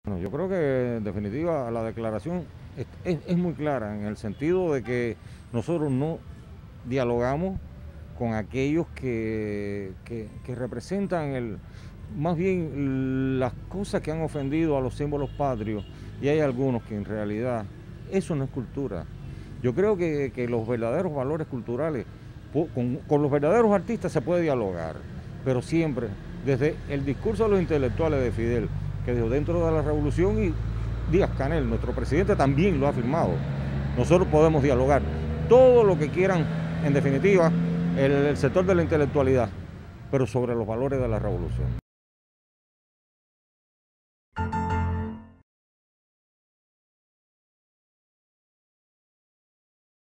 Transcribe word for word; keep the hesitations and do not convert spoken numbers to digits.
Bueno, yo creo que en definitiva la declaración es, es- es muy clara en el sentido de que nosotros no dialogamos con aquellos que, que- que representan el, más bien las cosas que han ofendido a los símbolos patrios, y hay algunos que en realidad eso no es cultura. Yo creo que, que los verdaderos valores culturales, po- con, con los verdaderos artistas se puede dialogar, pero siempre desde el discurso de los intelectuales de Fidel, que dijo dentro de la revolución, y Díaz-Canel, nuestro presidente, también lo ha afirmado. Nosotros podemos dialogar todo lo que quieran, en definitiva, el, el sector de la intelectualidad, pero sobre los valores de la revolución.